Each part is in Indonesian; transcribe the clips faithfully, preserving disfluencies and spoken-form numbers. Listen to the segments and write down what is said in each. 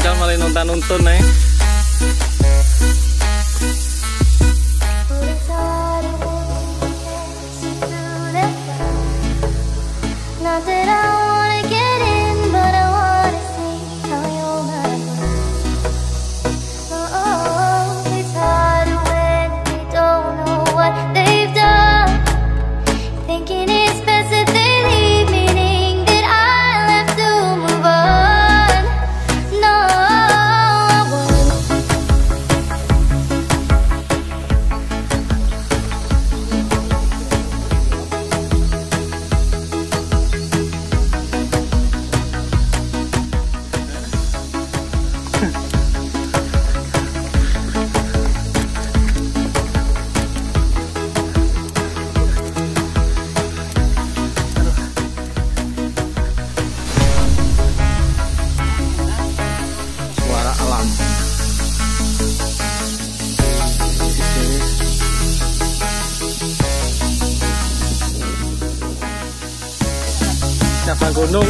Pancal malah nonton-nonton nih. Siapa gunung?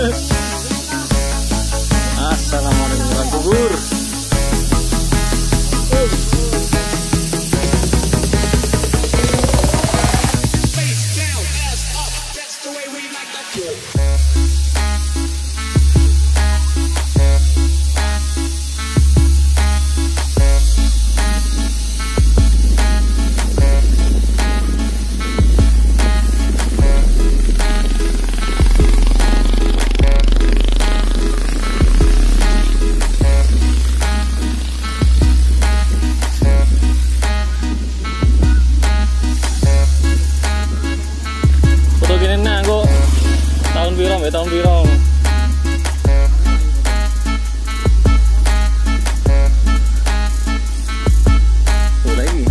Assalamualaikum warahmatullahi wabarakatuh. Tahun birong ya, tahun birong. Tuh lagi.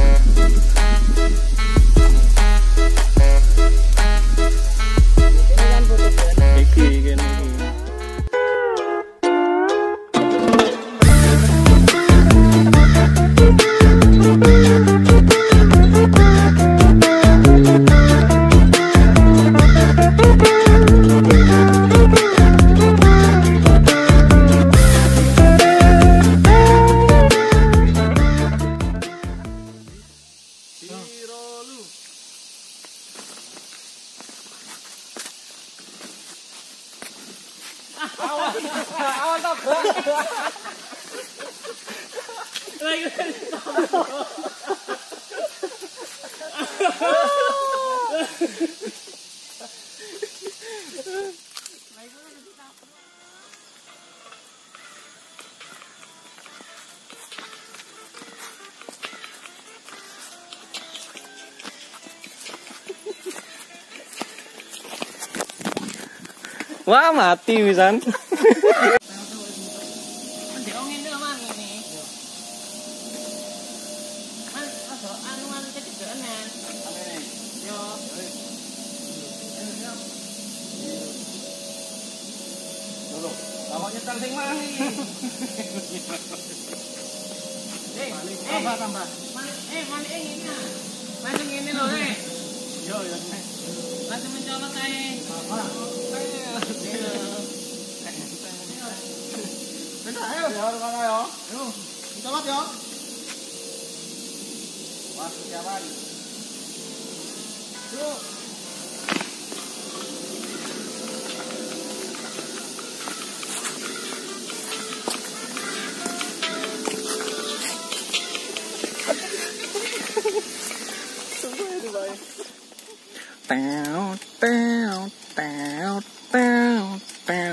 Ini kan foto iki iki iki. Awan tak Wah, mati wisan. nyetel sing mah iki. Eh, tambah tambah. Eh, malik ngene. Langsung ngene lho, eh. Yo, yo. Langsung mencolot ae. Apa? Bentar, ayo. Ya, mana yo? Yo, mencolot yo. Wah, siapan. Yuk. Teo teo teo teo teo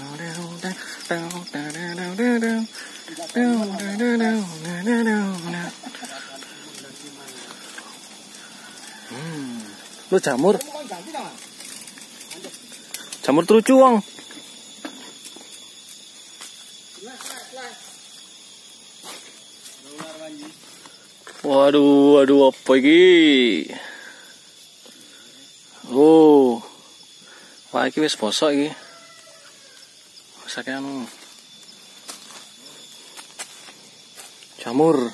Hmm, lu jamur, jamur terucuang. Waduh, waduh, apa ini? Oh, wah ini wis bosok ini. Masaknya anu jamur.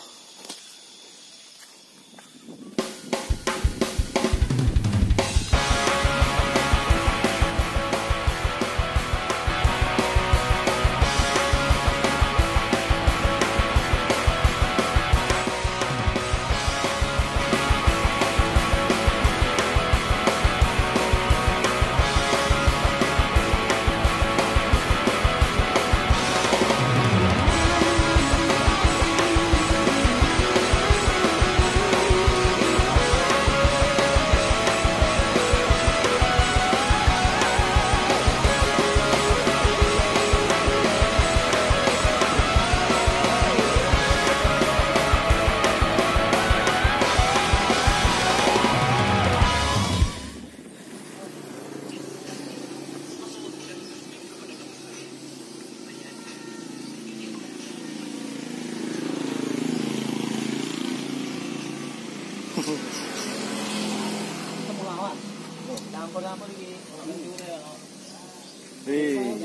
Wih.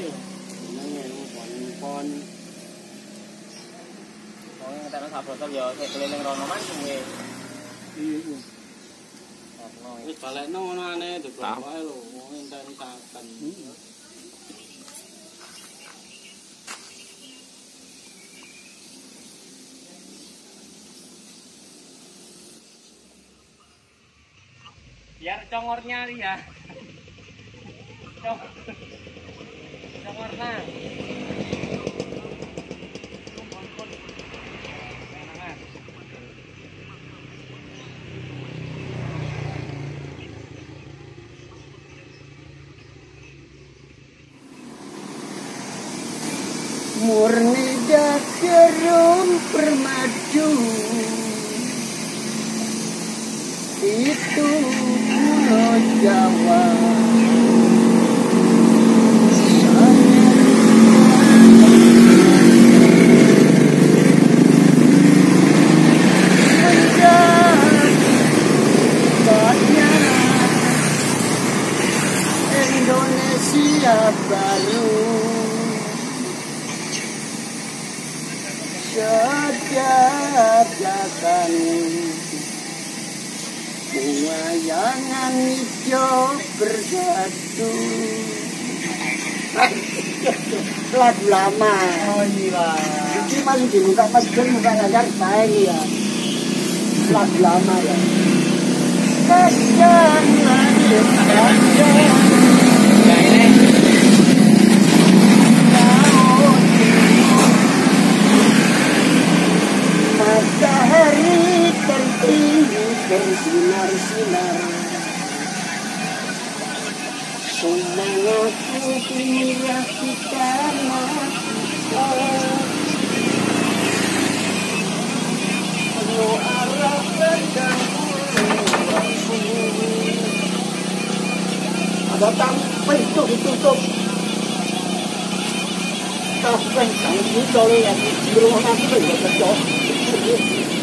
Pon. Wong ngetokno sak botol ya sik keliling rono mancing wis. Iya. Wis balekno ngono aneh dodol wae lho, wong enteni saken. Biar congornya dia. Cong. Congornya. Murni dakerum permadu itu pulau Jawa. Menjadikannya Indonesia baru. Terjagakan pewayangan hijau bersatu. Lagu lama. Oh iya. Ini masih dibuka masjid, buka agar baik ya. Lagu lama ya. Kadang langit kadang. Matahari tertinggi bersinar-sinar. Semangatku kira kita mati. Penuh arah pedang ada tampil itu ditutup. Tampil yang itu yang di rumah aku ya kecok.